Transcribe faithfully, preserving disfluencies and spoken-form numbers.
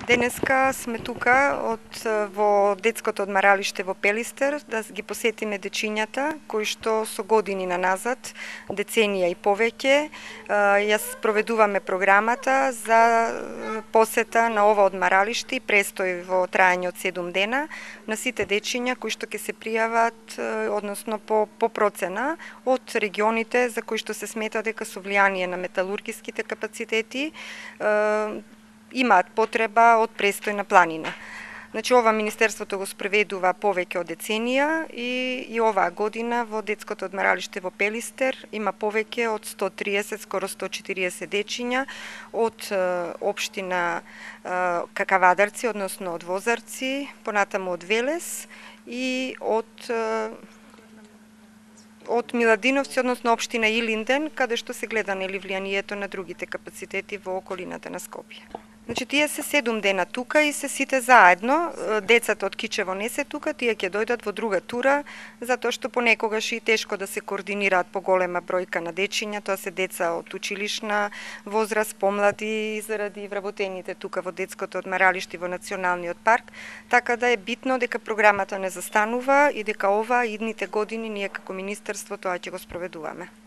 Денеска сме тука од во детското одмаралиште во Пелистер да ги посетиме дечињата кои што со години на назад, деценија и повеќе, ја спроведуваме програмата за посета на ова одмаралиште и престој во трајање од седум дена на сите дечиња кои што ќе се пријават, односно по, по процена од регионите за кои што се смета дека со влијание на металургиските капацитети имаат потреба од престој на планина. Значи, ова Министерството го спроведува повеќе од деценија и, и оваа година во детското одмаралиште во Пелистер има повеќе од сто триесет, скоро сто четириесет дечиња од е, општина е, Какавадарци, односно од Возарци, понатаму од Велес и од е, од Миладиновци, односно општина Илинден, каде што се гледа нели влијанието на другите капацитети во околината на Скопје. Значи, тие се седум дена тука и се сите заедно. Децата од Кичево не се тука, тие ќе дојдат во друга тура, затоа што понекогаш и тешко да се координираат поголема бројка на дечиња, тоа се деца од училишна возраст, помлади, заради вработените тука во детското одмаралиште во Националниот парк, така да е битно дека програмата не застанува и дека ова идните години ние како Министерство тоа ќе го спроведуваме.